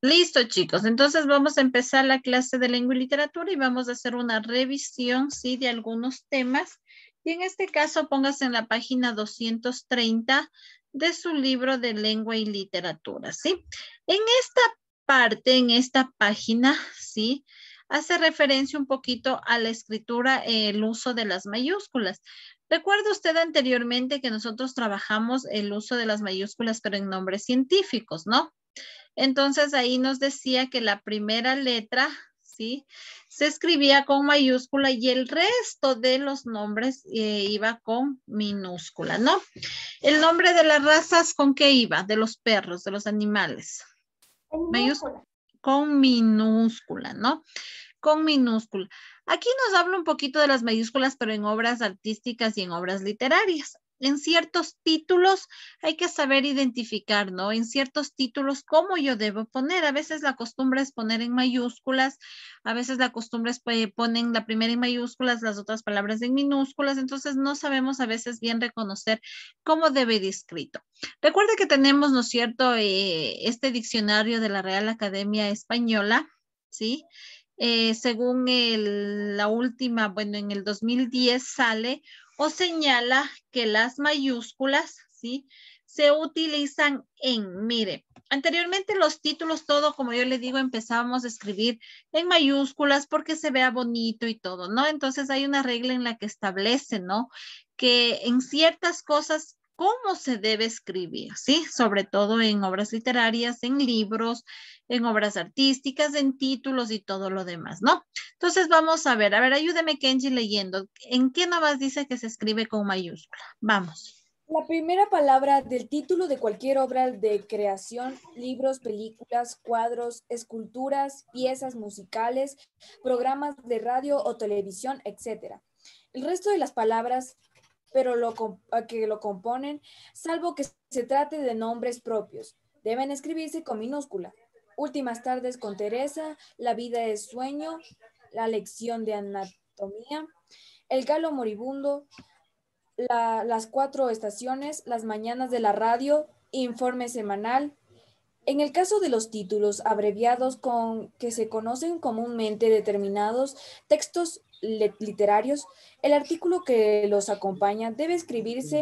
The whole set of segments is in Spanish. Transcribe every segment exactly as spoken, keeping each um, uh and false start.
Listo, chicos. Entonces vamos a empezar la clase de lengua y literatura y vamos a hacer una revisión, sí, de algunos temas. Y en este caso, póngase en la página doscientos treinta de su libro de lengua y literatura, ¿sí? En esta parte, en esta página, ¿sí? Hace referencia un poquito a la escritura, eh, el uso de las mayúsculas. Recuerda usted anteriormente que nosotros trabajamos el uso de las mayúsculas, pero en nombres científicos, ¿no? Entonces ahí nos decía que la primera letra, ¿sí? Se escribía con mayúscula y el resto de los nombres eh, iba con minúscula, ¿no? El nombre de las razas, ¿con qué iba? De los perros, de los animales. Mayúscula. Con minúscula, ¿no? Con minúscula. Aquí nos habla un poquito de las mayúsculas, pero en obras artísticas y en obras literarias. En ciertos títulos hay que saber identificar, ¿no? En ciertos títulos, ¿cómo yo debo poner? A veces la costumbre es poner en mayúsculas, a veces la costumbre es eh, ponen la primera en mayúsculas, las otras palabras en minúsculas, entonces no sabemos a veces bien reconocer cómo debe ir escrito. Recuerda que tenemos, ¿no es cierto?, eh, este diccionario de la Real Academia Española, ¿sí? Eh, según el, la última, bueno, en el dos mil diez sale o señala que las mayúsculas, ¿sí? Se utilizan en, mire, anteriormente los títulos, todo, como yo le digo, empezábamos a escribir en mayúsculas porque se vea bonito y todo, ¿no? Entonces hay una regla en la que establece, ¿no? Que en ciertas cosas, cómo se debe escribir, ¿sí? Sobre todo en obras literarias, en libros, en obras artísticas, en títulos y todo lo demás, ¿no? Entonces vamos a ver, a ver, ayúdeme Kenji leyendo. ¿En qué nomás dice que se escribe con mayúscula? Vamos. La primera palabra del título de cualquier obra de creación, libros, películas, cuadros, esculturas, piezas musicales, programas de radio o televisión, etcétera. El resto de las palabras, pero lo que lo componen, salvo que se trate de nombres propios, deben escribirse con minúscula. Últimas tardes con Teresa, La vida es sueño, La lección de anatomía, El galo moribundo, La, las cuatro estaciones, Las mañanas de la radio, Informe semanal. En el caso de los títulos abreviados con que se conocen comúnmente determinados textos literarios, el artículo que los acompaña debe escribirse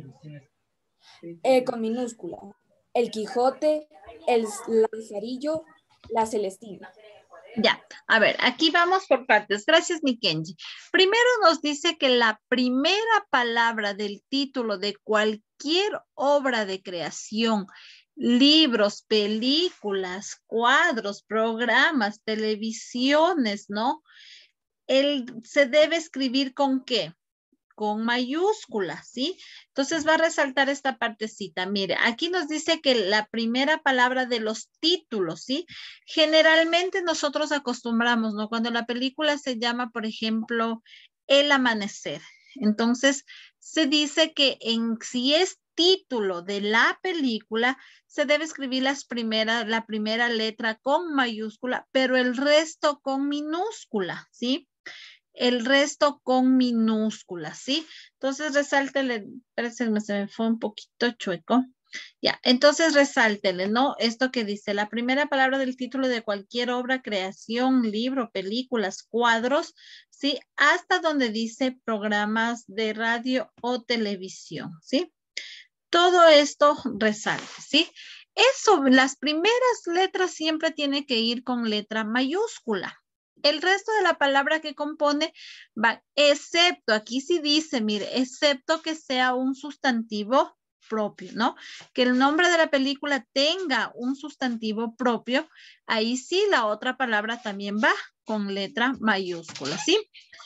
eh, con minúscula. El Quijote, el Lazarillo, la Celestina. Ya, a ver, aquí vamos por partes. Gracias, mi Kenji. Primero nos dice que la primera palabra del título de cualquier obra de creación, libros, películas, cuadros, programas, televisiones, ¿no? El, se debe escribir ¿con qué? Con mayúsculas, ¿sí? Entonces va a resaltar esta partecita. Mire, aquí nos dice que la primera palabra de los títulos, ¿sí? Generalmente nosotros acostumbramos, ¿no? Cuando la película se llama, por ejemplo, El Amanecer. Entonces, se dice que en, si es título de la película, se debe escribir las primeras, la primera letra con mayúscula, pero el resto con minúscula, ¿sí? El resto con minúsculas, ¿sí? Entonces resáltele, espérense, se me fue un poquito chueco. Ya, entonces resáltele, ¿no? Esto que dice, la primera palabra del título de cualquier obra, creación, libro, películas, cuadros, ¿sí? Hasta donde dice programas de radio o televisión, ¿sí? Todo esto resalte, ¿sí? Eso, las primeras letras siempre tiene que ir con letra mayúscula. El resto de la palabra que compone va, excepto, aquí sí dice, mire, excepto que sea un sustantivo propio, ¿no? Que el nombre de la película tenga un sustantivo propio, ahí sí la otra palabra también va con letra mayúscula, ¿sí?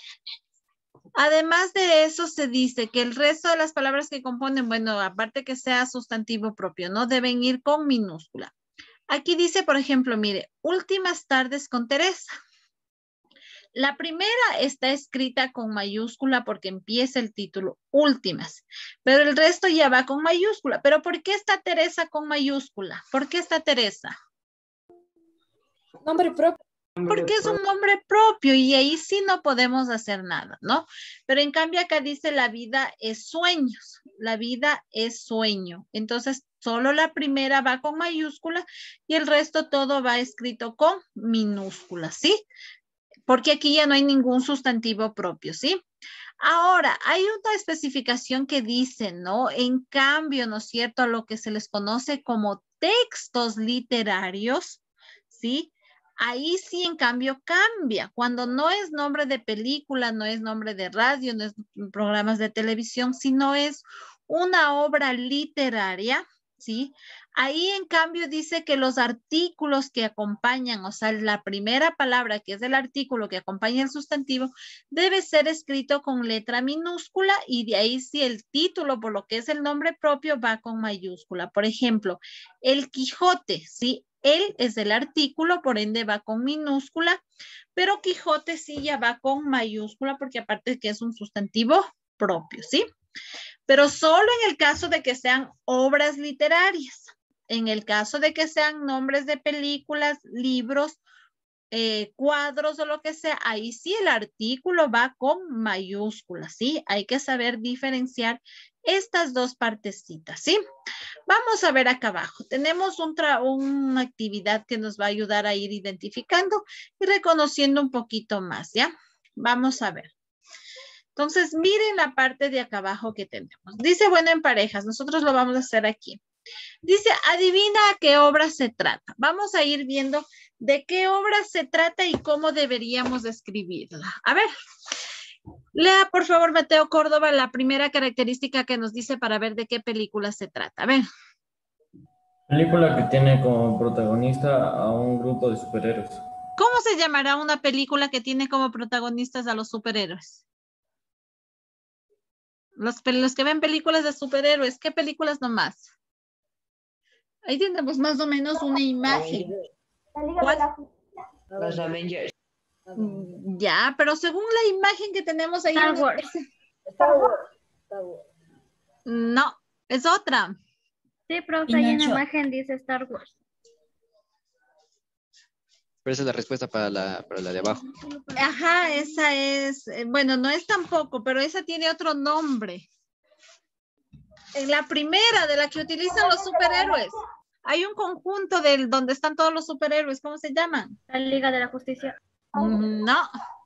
Además de eso, se dice que el resto de las palabras que componen, bueno, aparte que sea sustantivo propio, ¿no? Deben ir con minúscula. Aquí dice, por ejemplo, mire, últimas tardes con Teresa. La primera está escrita con mayúscula porque empieza el título, últimas, pero el resto ya va con mayúscula. ¿Pero por qué está Teresa con mayúscula? ¿Por qué está Teresa? Nombre propio. Porque es un nombre propio y ahí sí no podemos hacer nada, ¿no? Pero en cambio acá dice la vida es sueños. la vida es sueño. Entonces, solo la primera va con mayúscula y el resto todo va escrito con minúscula, ¿sí? Porque aquí ya no hay ningún sustantivo propio, ¿sí? Ahora, hay una especificación que dice, ¿no? En cambio, ¿no es cierto? A lo que se les conoce como textos literarios, ¿sí? Ahí sí, en cambio, cambia. Cuando no es nombre de película, no es nombre de radio, no es programas de televisión, sino es una obra literaria, ¿sí? Ahí, en cambio, dice que los artículos que acompañan, o sea, la primera palabra que es el artículo que acompaña el sustantivo, debe ser escrito con letra minúscula y de ahí sí el título, por lo que es el nombre propio, va con mayúscula. Por ejemplo, el Quijote, ¿sí? Él es el artículo, por ende va con minúscula, pero Quijote sí ya va con mayúscula porque aparte de que es un sustantivo propio, ¿sí? Pero solo en el caso de que sean obras literarias. En el caso de que sean nombres de películas, libros, eh, cuadros o lo que sea, ahí sí el artículo va con mayúsculas, ¿sí? Hay que saber diferenciar estas dos partecitas, ¿sí? Vamos a ver acá abajo. Tenemos un una actividad que nos va a ayudar a ir identificando y reconociendo un poquito más, ¿ya? Vamos a ver. Entonces, miren la parte de acá abajo que tenemos. Dice, bueno, en parejas. Nosotros lo vamos a hacer aquí. Dice, adivina a qué obra se trata. Vamos a ir viendo de qué obra se trata y cómo deberíamos describirla. A ver, lea por favor, Mateo Córdoba, la primera característica que nos dice para ver de qué película se trata. A ver. Película que tiene como protagonista a un grupo de superhéroes. ¿Cómo se llamará una película que tiene como protagonistas a los superhéroes? Los, los que ven películas de superhéroes, ¿qué películas nomás? Ahí tenemos más o menos una imagen. ¿Cuál? Los Avengers. Ya, pero según la imagen que tenemos ahí. Star Wars. Star Wars. Star Wars. No, es otra. Sí, profe, ahí en la imagen dice Star Wars. Pero esa es la respuesta para la, para la de abajo. Ajá, esa es, eh, bueno, no es tampoco, pero esa tiene otro nombre. En la primera de la que utilizan los superhéroes. Hay un conjunto del donde están todos los superhéroes. ¿Cómo se llaman? La Liga de la Justicia. No.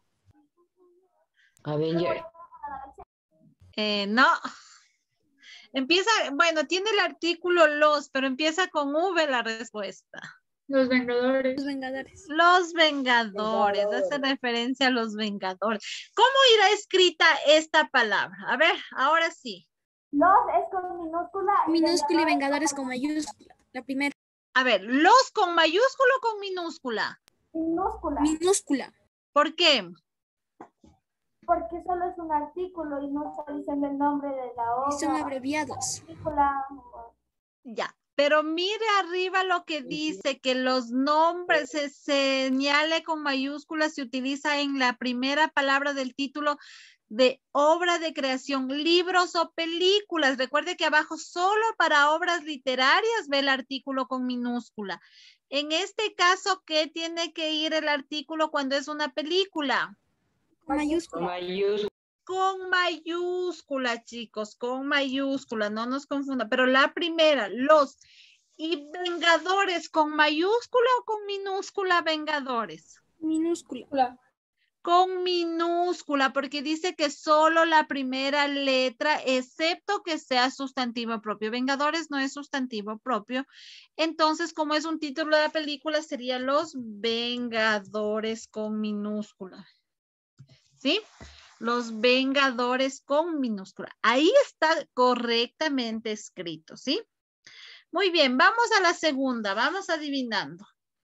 Avengers. Eh, no. Empieza, bueno, tiene el artículo los, pero empieza con V la respuesta. Los Vengadores. Los Vengadores. Los Vengadores, Vengadores. hace referencia a los Vengadores. ¿Cómo irá escrita esta palabra? A ver, ahora sí. Los es con minúscula. Minúscula y Vengadores con mayúscula. La primera. A ver, ¿los con mayúscula o con minúscula? Minúscula. Minúscula. ¿Por qué? Porque solo es un artículo y no está diciendo el nombre de la obra. Y son abreviados. Artícula. Ya, pero mire arriba lo que dice, que los nombres se señale con mayúsculas, se utiliza en la primera palabra del título de obra de creación, libros o películas. Recuerde que abajo solo para obras literarias ve el artículo con minúscula. En este caso, ¿qué tiene que ir el artículo cuando es una película? Con mayúscula. Mayúscula. Con mayúscula, chicos, con mayúscula, no nos confunda. Pero la primera, los y Vengadores, ¿con mayúscula o con minúscula Vengadores? Minúscula. Con minúscula, porque dice que solo la primera letra, excepto que sea sustantivo propio. Vengadores no es sustantivo propio. Entonces, como es un título de la película, sería Los Vengadores con minúscula. ¿Sí? Los Vengadores con minúscula. Ahí está correctamente escrito, ¿sí? Muy bien, vamos a la segunda, vamos adivinando.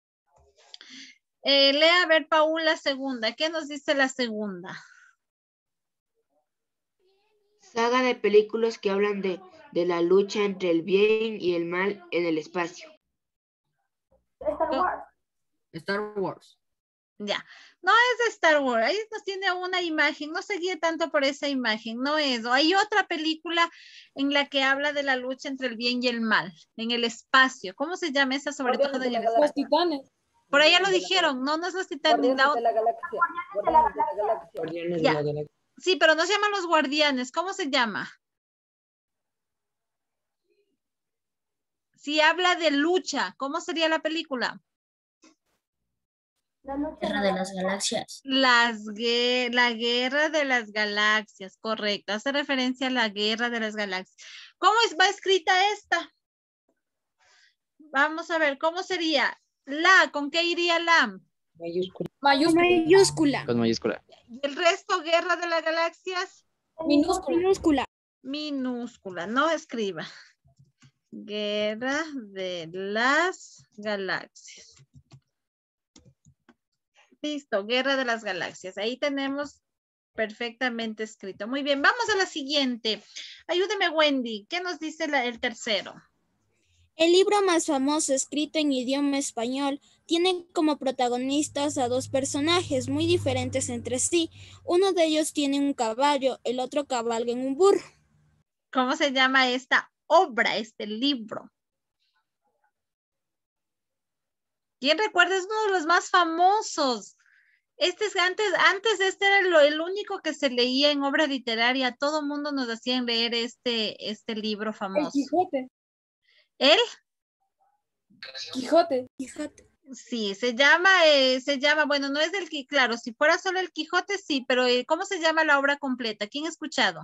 Eh, lea a ver, Paul, la segunda. ¿Qué nos dice la segunda? Saga de películas que hablan de, de la lucha entre el bien y el mal en el espacio. Star Wars. Star Wars. Ya, no es de Star Wars, ahí nos tiene una imagen, no se guíe tanto por esa imagen, no es. O hay otra película en la que habla de la lucha entre el bien y el mal, en el espacio. ¿Cómo se llama esa? Sobre todo en el espacio. Los Titanes. Por allá lo dijeron, no, no es los Titanes. Guardianes la de la Galaxia. Guardianes de la Galaxia. Guardianes Ya. de la Galaxia. Sí, pero no se llaman los guardianes, ¿cómo se llama? Si habla de lucha, ¿cómo sería la película? La lucha Guerra de las Galaxias. Las gue- la guerra de las galaxias, correcto. Hace referencia a la guerra de las galaxias. ¿Cómo es, va escrita esta? Vamos a ver, ¿cómo sería? La, ¿con qué iría la? Mayúscula. Mayúscula. Mayúscula. Con mayúscula. ¿Y el resto, guerra de las galaxias? Minúscula. Minúscula. Minúscula, no escriba. Guerra de las galaxias. Listo, guerra de las galaxias. Ahí tenemos perfectamente escrito. Muy bien, vamos a la siguiente. Ayúdeme, Wendy. ¿Qué nos dice la- el tercero? El libro más famoso, escrito en idioma español, tiene como protagonistas a dos personajes muy diferentes entre sí. Uno de ellos tiene un caballo, el otro cabalga en un burro. ¿Cómo se llama esta obra, este libro? ¿Quién recuerda? Es uno de los más famosos. Este es antes, antes este era lo, el único que se leía en obra literaria. Todo el mundo nos hacían leer este, este libro El famoso. Quijote. ¿Él? Quijote. Fíjate. Sí, se llama, eh, se llama, bueno, no es del Quijote, claro, si fuera solo el Quijote, sí, pero eh, ¿cómo se llama la obra completa? ¿Quién ha escuchado?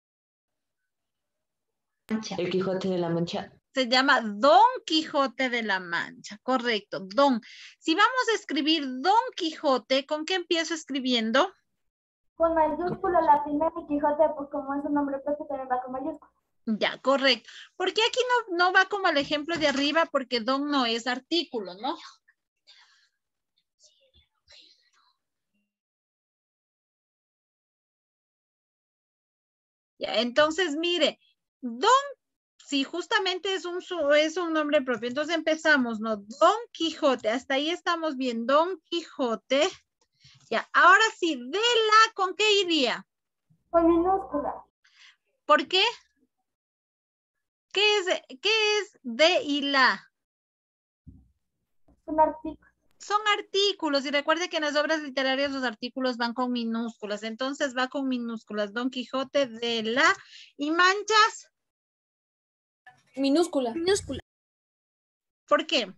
El Quijote de la Mancha. Se llama Don Quijote de la Mancha, correcto, Don. Si vamos a escribir Don Quijote, ¿con qué empiezo escribiendo? Con mayúscula la primera y Quijote, pues como es un nombre propio, también va con mayúscula. Ya, correcto. ¿Por qué aquí no, no va como el ejemplo de arriba? Porque Don no es artículo, ¿no? Ya, entonces, mire, Don, sí, justamente es un, su- es un nombre propio. Entonces empezamos, ¿no? Don Quijote, hasta ahí estamos bien. Don Quijote. Ya, ahora sí, de la, ¿con qué iría? Con minúscula. ¿Por qué? ¿Qué es, qué es de y la? Un artículo. Son artículos y recuerde que en las obras literarias los artículos van con minúsculas, entonces va con minúsculas. Don Quijote de la y manchas. Minúscula. Minúscula. ¿Por qué?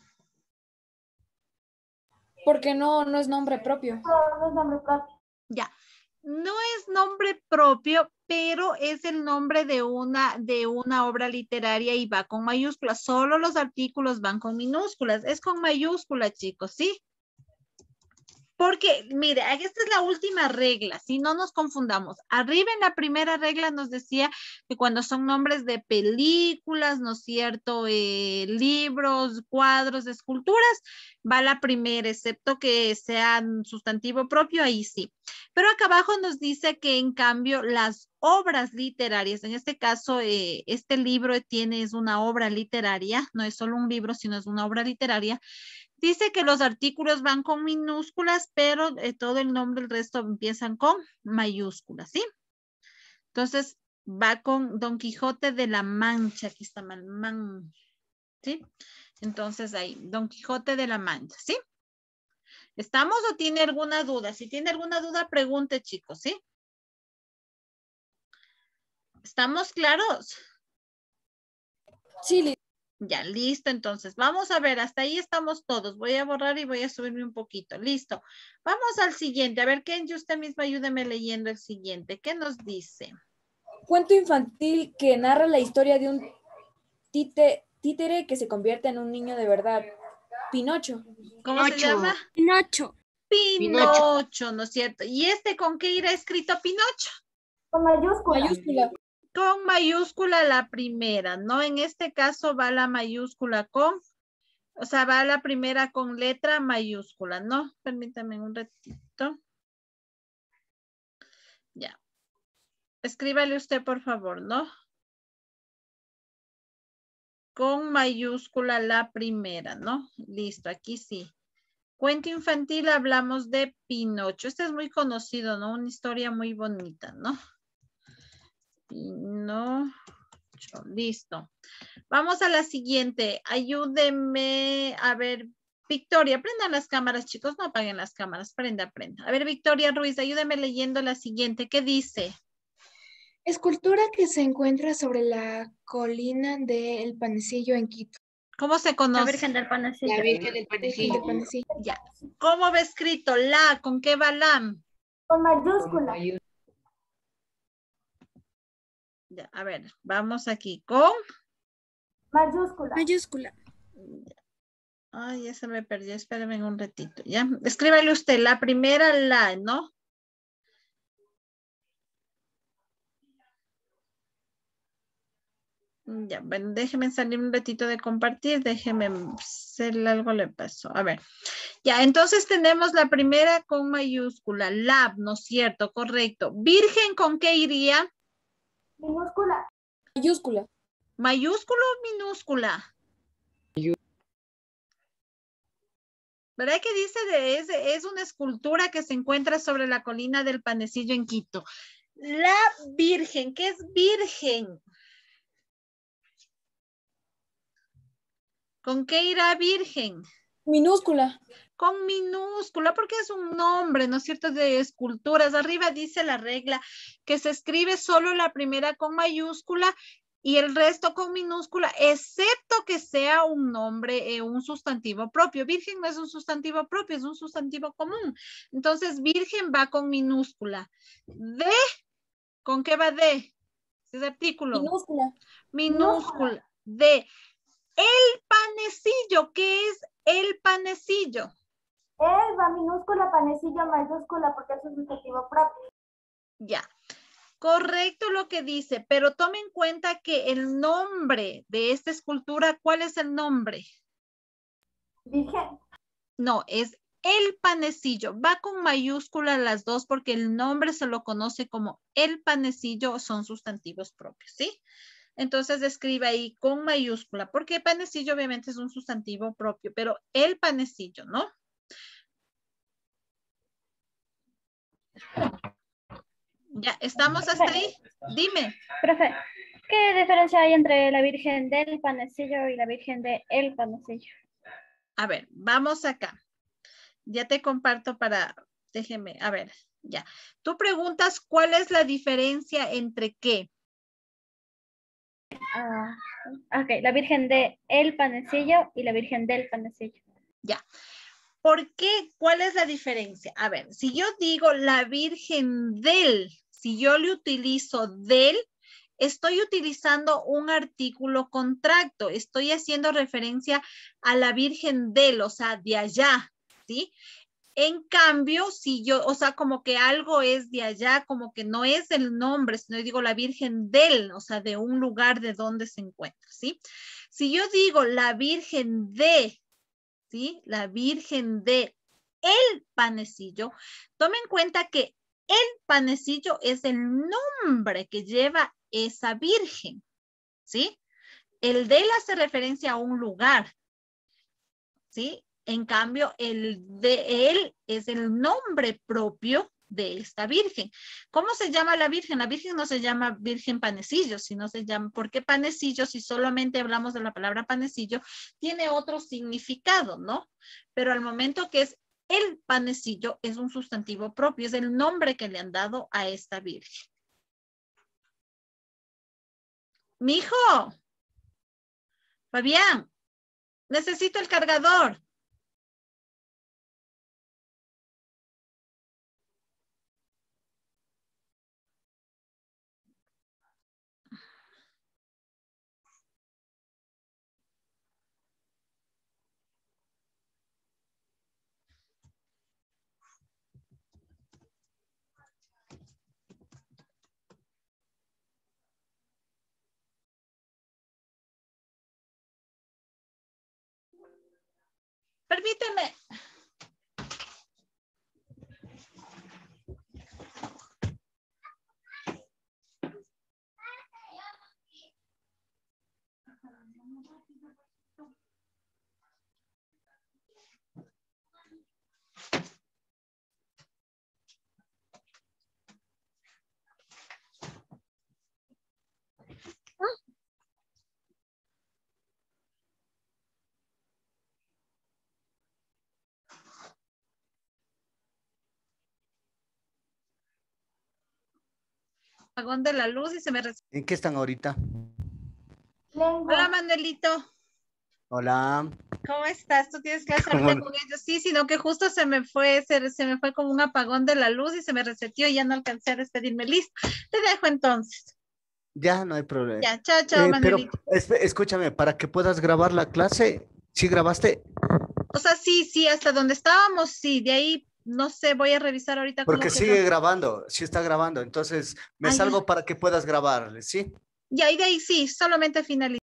Porque no, no es nombre propio. No, no es nombre propio. Ya, no es nombre propio, pero es el nombre de una, de una obra literaria y va con mayúsculas. Solo los artículos van con minúsculas. Es con mayúsculas, chicos, ¿sí? Porque, mire, esta es la última regla, si no nos confundamos. Arriba en la primera regla nos decía que cuando son nombres de películas, ¿no es cierto? Eh, libros, cuadros, esculturas, va la primera, excepto que sean sustantivo propio, ahí sí. Pero acá abajo nos dice que en cambio las obras literarias, en este caso, eh, este libro tiene, es una obra literaria, no es solo un libro, sino es una obra literaria. Dice que los artículos van con minúsculas, pero eh, todo el nombre, el resto empiezan con mayúsculas, ¿sí? Entonces, va con Don Quijote de la Mancha. Aquí está mal, man, ¿sí? Entonces, ahí, Don Quijote de la Mancha, ¿sí? ¿Estamos o tiene alguna duda? Si tiene alguna duda, pregunte, chicos, ¿sí? ¿Estamos claros? Sí, Ya, listo, entonces. Vamos a ver, hasta ahí estamos todos. Voy a borrar y voy a subirme un poquito. Listo. Vamos al siguiente. A ver, Kenji, usted mismo ayúdeme leyendo el siguiente. ¿Qué nos dice? cuento infantil que narra la historia de un tite- títere que se convierte en un niño de verdad. Pinocho. ¿Cómo se Pinocho. llama? Pinocho. Pinocho, ¿no es cierto? ¿Y este con qué irá escrito Pinocho? Con mayúscula. Mayúscula. Con mayúscula la primera, ¿no? En este caso va la mayúscula con, o sea, va la primera con letra mayúscula, ¿no? Permítame un ratito. Ya. Escríbale usted, por favor, ¿no? Con mayúscula la primera, ¿no? Listo, aquí sí. Cuento infantil, hablamos de Pinocho. Este es muy conocido, ¿no? Una historia muy bonita, ¿no? Pinocho, listo. Vamos a la siguiente. Ayúdenme, a ver, Victoria, prendan las cámaras, chicos, no apaguen las cámaras, prenda, prenda. A ver, Victoria Ruiz, ayúdeme leyendo la siguiente. ¿Qué dice? Escultura que se encuentra sobre la colina del Panecillo en Quito. ¿Cómo se La conoce? Virgen del Panecillo. La Virgen del Virgen Panecillo. del Panecillo. Ya. ¿Cómo va escrito? La, ¿con qué va la? Con mayúscula. Ya, a ver, vamos aquí con. Mayúscula. Mayúscula. Ay, ya se me perdió, espérenme un ratito, ¿ya? Escríbale usted la primera, la, ¿no? Ya, bueno, déjeme salir un ratito de compartir, déjeme hacer algo le pasó. A ver, ya, entonces tenemos la primera con mayúscula, lab, ¿no es cierto? Correcto. Virgen, ¿con qué iría? Minúscula. Mayúscula. ¿Mayúscula o minúscula? ¿Verdad que dice de es, es una escultura que se encuentra sobre la colina del Panecillo en Quito? La Virgen, ¿qué es virgen? ¿Con qué irá virgen? Minúscula. Con minúscula, porque es un nombre, ¿no es cierto?, de esculturas. Arriba dice la regla que se escribe solo la primera con mayúscula y el resto con minúscula, excepto que sea un nombre, eh, un sustantivo propio. Virgen no es un sustantivo propio, es un sustantivo común. Entonces, virgen va con minúscula. De, ¿con qué va de? Es artículo. Minúscula. Minúscula. De. El panecillo, ¿qué es el panecillo? El va minúscula, panecillo, mayúscula, porque es un sustantivo propio. Ya. Correcto lo que dice, pero tome en cuenta que el nombre de esta escultura, ¿cuál es el nombre? Virgen. No, es el panecillo. Va con mayúscula las dos porque el nombre se lo conoce como el panecillo, son sustantivos propios, ¿sí? Entonces escribe ahí con mayúscula, porque panecillo obviamente es un sustantivo propio, pero el panecillo, ¿no? Ya, ¿estamos hasta ahí? Dime. Profe, ¿qué diferencia hay entre la Virgen del Panecillo y la Virgen de el Panecillo? A ver, vamos acá. Ya te comparto para, déjeme, a ver, ya. Tú preguntas cuál es la diferencia entre qué. Ah, ok, la Virgen de el Panecillo y la Virgen del Panecillo. Ya. ¿Por qué? ¿Cuál es la diferencia? A ver, si yo digo la Virgen del, si yo le utilizo del, estoy utilizando un artículo contracto, estoy haciendo referencia a la Virgen del, o sea, de allá, ¿sí? En cambio, si yo, o sea, como que algo es de allá, como que no es el nombre, sino digo la Virgen del, o sea, de un lugar de donde se encuentra, ¿sí? Si yo digo la Virgen de, ¿sí? La Virgen de el Panecillo, tome en cuenta que el Panecillo es el nombre que lleva esa Virgen, ¿sí? El del hace referencia a un lugar, ¿sí? En cambio, el de él es el nombre propio de esta Virgen. ¿Cómo se llama la Virgen? La Virgen no se llama Virgen Panecillo, sino se llama, ¿por qué panecillo? Si solamente hablamos de la palabra panecillo, tiene otro significado, ¿no? Pero al momento que es el panecillo, es un sustantivo propio, es el nombre que le han dado a esta Virgen. Mijo, Fabián, necesito el cargador. Permíteme. apagón de la luz y se me... res- ¿En qué están ahorita? Hola, Manuelito. Hola. ¿Cómo estás? ¿Tú tienes clase ¿Cómo ahorita no? con ellos? Sí, sino que justo se me fue, se, se me fue como un apagón de la luz y se me reseteó y ya no alcancé a despedirme. Listo. Te dejo entonces. Ya, no hay problema. Ya, chao, chao, Eh, pero Manuelito. esp- escúchame, para que puedas grabar la clase, ¿sí grabaste? O sea, sí, sí, hasta donde estábamos, sí. De ahí, no sé, voy a revisar ahorita cómo Porque quedó. sigue grabando, sí está grabando. Entonces, me Ah, ya. salgo para que puedas grabar, ¿sí? Ya, y de ahí sí, solamente finalizar.